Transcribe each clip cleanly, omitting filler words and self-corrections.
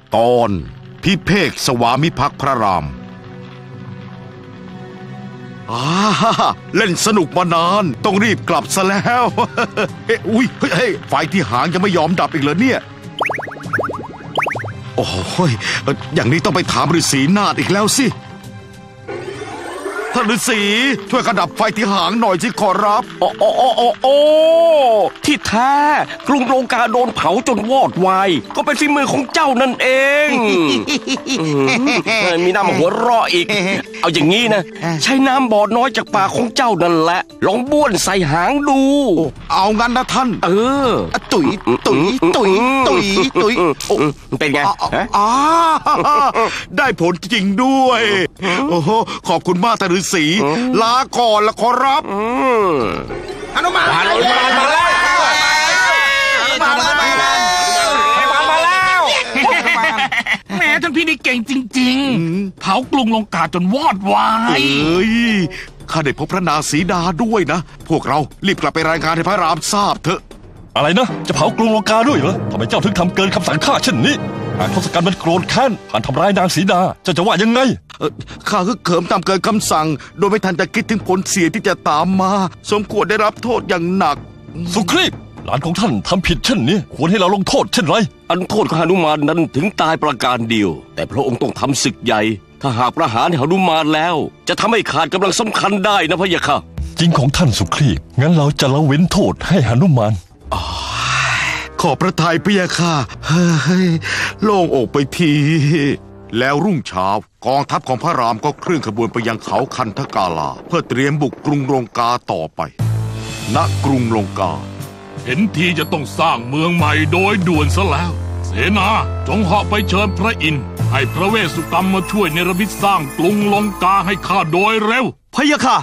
ตอนพิเภกสวามิภักดิ์พระรามเล่นสนุกมานานต้องรีบกลับซะแล้วอุ้ยไฟที่หางยังไม่ยอมดับอีกเหรอเนี่ยโอ้ยอย่างนี้ต้องไปถามฤาษีนาถอีกแล้วสิท่านฤาษีช่วยกระดับไฟที่หางหน่อยสิขอรับโอ้ที่แท้กรุงลงกาโดนเผาจนวอดวายก็เป็นฝีมือของเจ้านั่นเองมีน้ำหัวเราะอีกเอาอย่างนี้นะใช้น้ำบ่อน้อยจากปากของเจ้านั่นแหละลองบ้วนใส่หางดูเอางั้นนะท่านตุ๋ยเป็นไงได้ผลจริงด้วยโอ้โหขอบคุณมากท่านฤาษีลาก่อนละขอรับหนุมานมาแล้วแม่ท่านพี่นี่เก่งจริงๆเผากรุงลงกาจนวอดวายข้าได้พบพระนางสีดาด้วยนะพวกเรารีบกลับไปรายงานให้พระรามทราบเถอะอะไรนะจะเผากรุงลงกาด้วยเหรอทำไมเจ้าถึงทำเกินคำสั่งข้าเช่นนี้หากทศกัณฐ์มันโกรธแค้นผ่านทำร้ายนางสีดาจะว่ายังไงข้าฮึกเหิมทำเกินคำสั่งโดยไม่ทันจะคิดถึงผลเสียที่จะตามมาสมควรได้รับโทษอย่างหนักสุครีพหลานของท่านทำผิดเช่นนี้ควรให้เราลงโทษเช่นไรอันโทษของหนุมานนั้นถึงตายประการเดียวแต่พระองค์ต้องทำศึกใหญ่ถ้าหากประหารหนุมานแล้วจะทำให้ขาดกำลังสำคัญได้นะพะยะค่ะจริงของท่านสุครีพงั้นเราจะละเว้นโทษให้หนุมานขอพระทัยพะยะค่ะเฮ้ยโล่งอกไปทีแล้วรุ่งเช้ากองทัพของพระรามก็เคลื่อนขบวนไปยังเขาคันธกาลาเพื่อเตรียมบุกกรุงลงกาต่อไปณกรุงลงกาเห็นทีจะต้องสร้างเมืองใหม่โดยด่วนซะแล้วเสนาจงเหาะไปเชิญพระอินทร์ให้พระเวสสุกรรมมาช่วยเนรมิตสร้างกรุงลงกาให้ข้าโดยเร็วพะยะค่ะ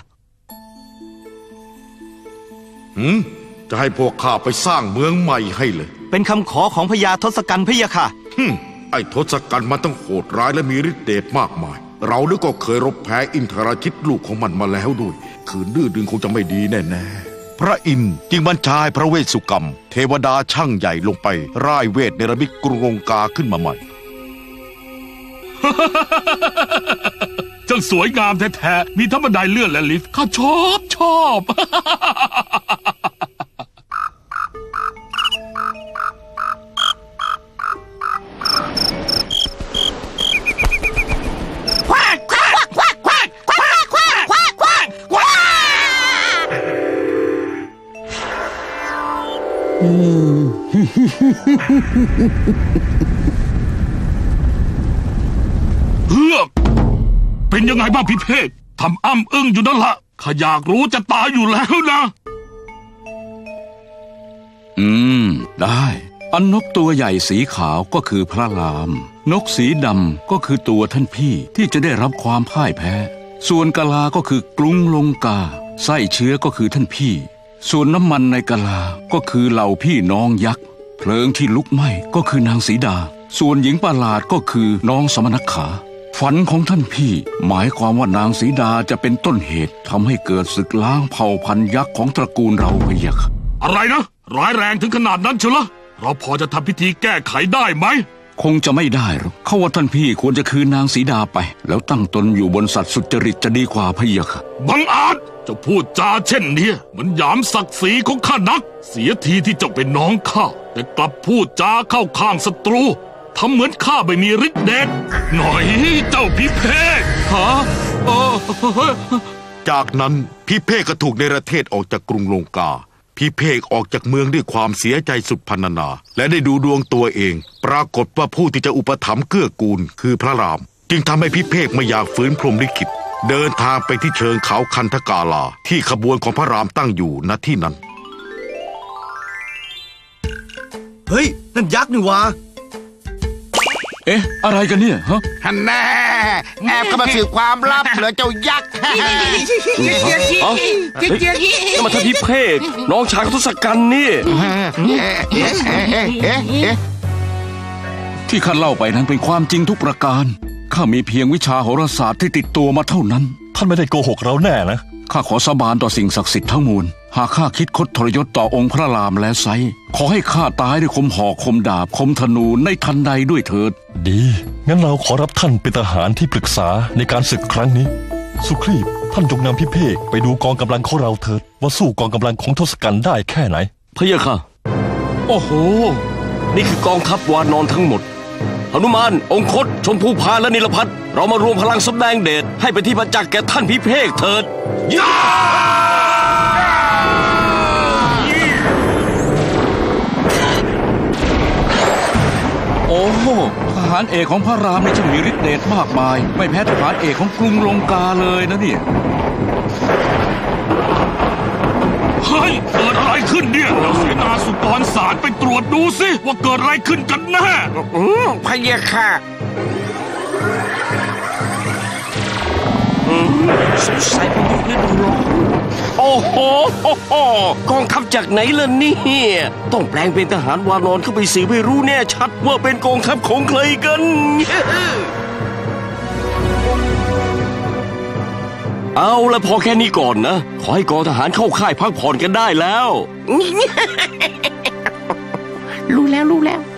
จะให้พวกข้าไปสร้างเมืองใหม่ให้เลยเป็นคำขอของพญาทศกัณฐ์พะยะค่ะไอ้ทศกัณฐ์มันต้องโหดร้ายและมีฤทธิ์เดชมากมายเรานึกก็เคยรบแพ้อินทราชิตลูกของมันมาแล้วด้วยขืนดื้อดึงคงจะไม่ดีแน่ๆพระอินทร์จึงบัญชาให้พระเวสสุกรรมเทวดาช่างใหญ่ลงไปร่ายเวทเนรมิตกรุงลงกาขึ้นมาใหม่จังสวยงามแท้ๆมีทั้งบันไดเลื่อนและลิฟต์ข้าชอบเฮือกเป็นยังไงบ้างพิเภกทำอ้ำอึ้งอยู่นั่นละข้าอยากรู้จะตายอยู่แล้วนะได้อันนกตัวใหญ่สีขาวก็คือพระรามนกสีดำก็คือตัวท่านพี่ที่จะได้รับความพ่ายแพ้ส่วนกะลาก็คือกรุงลงกาไส้เชื้อก็คือท่านพี่ส่วนน้ำมันในกะลาก็คือเหล่าพี่น้องยักษ์เพลิงที่ลุกไหม้ก็คือนางสีดาส่วนหญิงประหลาดก็คือน้องสมณขาฝันของท่านพี่หมายความว่านางสีดาจะเป็นต้นเหตุทำให้เกิดศึกล้างเผ่าพันธุ์ยักษ์ของตระกูลเราพะยะค่ะอะไรนะร้ายแรงถึงขนาดนั้นเชียวเหรอเราพอจะทำพิธีแก้ไขได้ไหมคงจะไม่ได้หรอกเขาว่าท่านพี่ควรจะคืนนางสีดาไปแล้วตั้งตนอยู่บนสัตว์สุจริตจะดีกว่าพะยะค่ะบังอาจจะพูดจาเช่นนี้มันหยามศักดิ์ศรีของข้านักเสียทีที่เจ้าเป็นน้องข้าแต่กลับพูดจาเข้าข้างศัตรูทำเหมือนข้าไม่มีฤทธิ์เดชหน่อยเจ้าพิเภกจากนั้นพิเภกก็ถูกเนรเทศออกจากกรุงลงกาพิเภกออกจากเมืองด้วยความเสียใจสุดพรรณนาและได้ดูดวงตัวเองปรากฏว่าผู้ที่จะอุปถัมภ์เกื้อกูลคือพระรามจึงทำให้พิเภกไม่อยากฝืนพรหมลิขิตเดินทางไปที่เชิงเขาคันธกาลาที่ขบวนของพระรามตั้งอยู่ณที่นั้นเฮ้ยนั่นยักษ์นี่วะอะไรกันเนี่ยฮะฮันแน่แอบเข้ามาสื่อความลับเหรอเจ้ายักษ์นี่มาท่านพิเภกน้องชายของทศกัณฐ์นี่ที่ข้าเล่าไปนั้นเป็นความจริงทุกประการข้ามีเพียงวิชาโหราศาสตร์ที่ติดตัวมาเท่านั้นท่านไม่ได้โกหกเราแน่นะข้าขอสาบานต่อสิ่งศักดิ์สิทธิ์ทั้งมวลหากข้าคิดคดทรยศต่อองค์พระรามแล้วไซร้ขอให้ข้าตายด้วยคมหอกคมดาบคมธนูในทันใดด้วยเถิดดีงั้นเราขอรับท่านเป็นทหารที่ปรึกษาในการศึกครั้งนี้สุครีพท่านจงนำพิเภกไปดูกองกำลังของเราเถิดว่าสู้กองกำลังของทศกัณฐ์ได้แค่ไหนพะยะค่ะโอ้โหนี่คือกองทัพวานอนทั้งหมดหนุมานองคตชมพูพานและนิลพัทเรามารวมพลังสำแดงเดชให้เป็นที่ประจักษ์แก่ท่านพิเภกเถิดโอ้ทหารเอกของพระรามนี่ช่างมีฤทธิ์เดชมากมายไม่แพ้ทหารเอกของกรุงลงกาเลยนะเนี่ยเฮ้ยเกิดอะไรขึ้นเนี่ยเราเสนาสุกรศาสตร์ไปตรวจดูสิว่าเกิดอะไรขึ้นกันแน่พะยะค่ะสงสัยเป็นยุคฤดูร้อนโอ้โหกองทัพจากไหนล่ะเนี่ยต้องแปลงเป็นทหารวานอนเข้าไปสืบให้รู้แน่ชัดว่าเป็นกองทัพของใครกันเอาละพอแค่นี้ก่อนนะขอให้กองทหารเข้าค่ายพักผ่อนกันได้แล้วรู้แล้ว